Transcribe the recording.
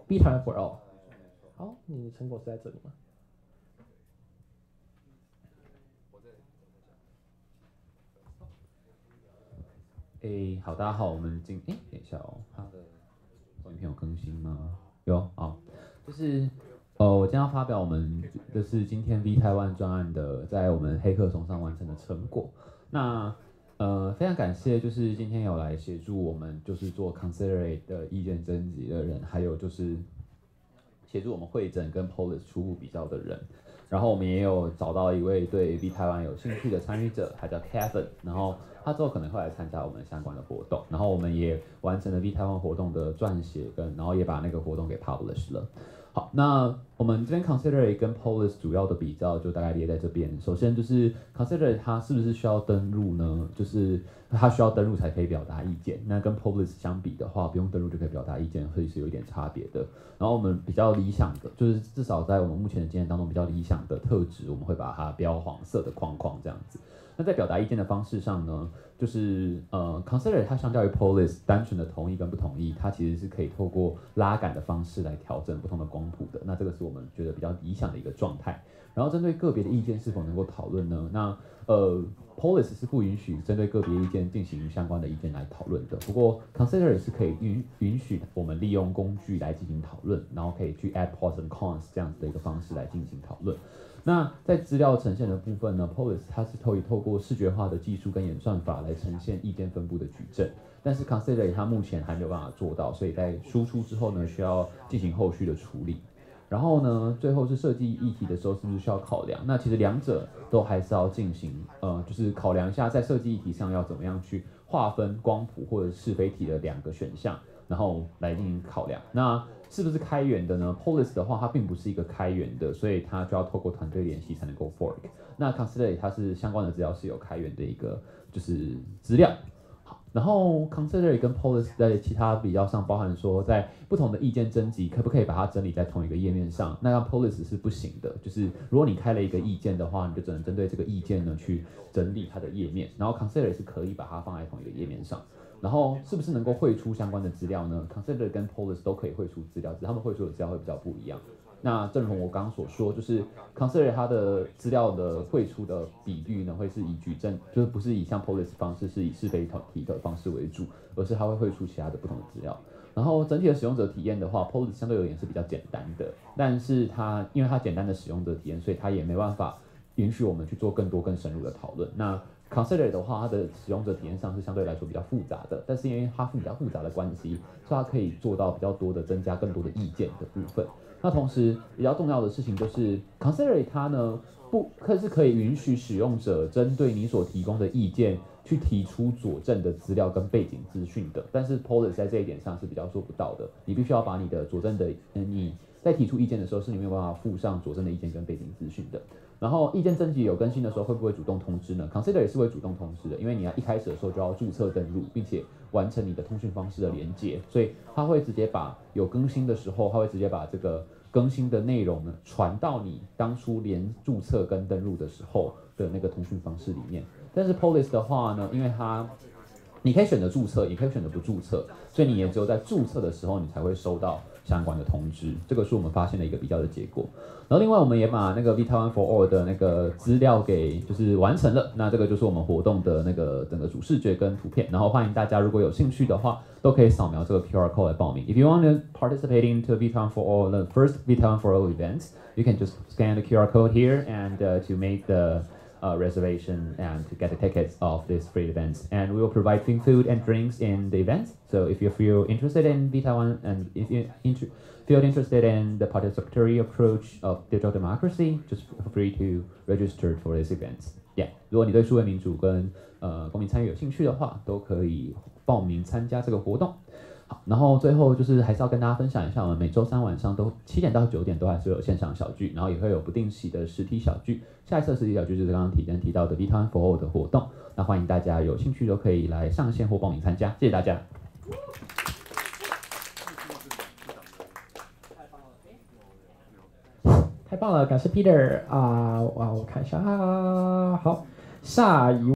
B 团 for all。好，你的成果是在这里吗？ 好，大家好，我们等一下哦，他的影片有更新吗？有，好，就是我将要发表我们就是今天 V 台湾专案的在我们黑客松上完成的成果。那非常感谢，就是今天有来协助我们就是做 Considerate 的意见征集的人，还有就是协助我们会诊跟 Polis 初步比较的人。然后我们也有找到一位对 V 台湾有兴趣的参与者，他叫 Kevin， 然后他之后可能会来参加我们相关的活动。然后我们也完成了 V 台湾活动的撰写然后也把那个活动给 publish 了。好，那我们这边 Considerate 跟 Polis 主要的比较就大概列在这边。首先就是 Considerate 它是不是需要登录呢？就是它需要登录才可以表达意见。那跟 Polis 相比的话，不用登录就可以表达意见，所以是有一点差别的。然后我们比较理想的，就是至少在我们目前的经验当中比较理想的特质，我们会把它标黄色的框框这样子。那在表达意见的方式上呢，就是Considerate 它相较于 Polis 单纯的同意跟不同意，它其实是可以透过拉杆的方式来调整不同的光谱的。那这个是我们觉得比较理想的一个状态。然后针对个别的意见是否能够讨论呢？那Polis 是不允许针对个别意见进行相关的意见来讨论的。不过 Considerate 是可以允许我们利用工具来进行讨论，然后可以去 add pros and cons 这样子的一个方式来进行讨论。那在资料呈现的部分呢 ，Polis 它是可以透过视觉化的技术跟演算法来呈现意见分布的矩阵，但是 Considerate 它目前还没有办法做到，所以在输出之后呢，需要进行后续的处理。然后呢，最后是设计议题的时候，是不是需要考量？那其实两者都还是要进行，就是考量一下在设计议题上要怎么样去划分光谱或者是非题的两个选项，然后来进行考量。那是不是开源的呢 ？Polis 的话，它并不是一个开源的，所以它就要透过团队联系才能够 fork。那 Considerate 它是相关的资料是有开源的一个就是资料。然后 Considerate 跟 Polis 在其他比较上，包含说在不同的意见征集，可不可以把它整理在同一个页面上？那让 Polis 是不行的，就是如果你开了一个意见的话，你就只能针对这个意见呢去整理它的页面。然后 Considerate 是可以把它放在同一个页面上。然后是不是能够汇出相关的资料呢 ？Considerate 跟 Polis 都可以汇出资料，只是他们汇出的资料会比较不一样。那正如我刚刚所说，就是 Considerate 它的资料的汇出的比率呢，会是以矩阵，就是不是以像 Polis 方式是以是非题的方式为主，而是它会汇出其他的不同的资料。然后整体的使用者体验的话 ，Polis 相对而言是比较简单的，但是它因为它简单的使用者体验，所以它也没办法允许我们去做更多更深入的讨论。那 Considerate 的话，它的使用者体验上是相对来说比较复杂的，但是因为它比较复杂的关系，所以它可以做到比较多的增加更多的意见的部分。那同时比较重要的事情就是 Considerate 它呢是可以允许使用者针对你所提供的意见去提出佐证的资料跟背景资讯的，但是 Polis 在这一点上是比较做不到的，你必须要把你的佐证的你在提出意见的时候是你没有办法附上佐证的意见跟背景资讯的。然后意见征集有更新的时候会不会主动通知呢 ？Considerate 是会主动通知的，因为你要一开始的时候就要注册登录，并且完成你的通讯方式的连接，所以它会直接把有更新的时候，它会直接把这个更新的内容呢传到你当初连注册跟登录的时候的那个通讯方式里面。但是 Polis 的话呢，因为你可以选择注册，也可以选择不注册，所以你也只有在注册的时候，你才会收到相关的通知。这个是我们发现的一个比较的结果。然后另外我们也把那个 V Taiwan for All 的那个资料给就是完成了，那这个就是我们活动的那个整个主视觉跟图片。然后欢迎大家如果有兴趣的话，都可以扫描这个 QR code 来报名。If you want to participate into V Taiwan for All, the first V Taiwan for All event, you can just scan the QR code here and to make the reservation and to get the tickets of this free event. And we will provide free food and drinks in the event. So if you feel interested in V Taiwan and if you feel interested in the participatory approach of digital democracy, just feel free to register for this event. Yeah， 如果你对数位民主跟公民参与有兴趣的话，都可以报名参加这个活动。好，然后最后就是还是要跟大家分享一下，我们每周三晚上都7点到9点都还是有线上小聚，然后也会有不定期的实体小聚。下一次的实体小聚就是刚刚提到的 V Taiwan for All 的活动，那欢迎大家有兴趣都可以来上线或报名参加，谢谢大家。 太棒了，感谢 Peter 啊！哇，我看一下啊，好，下一位。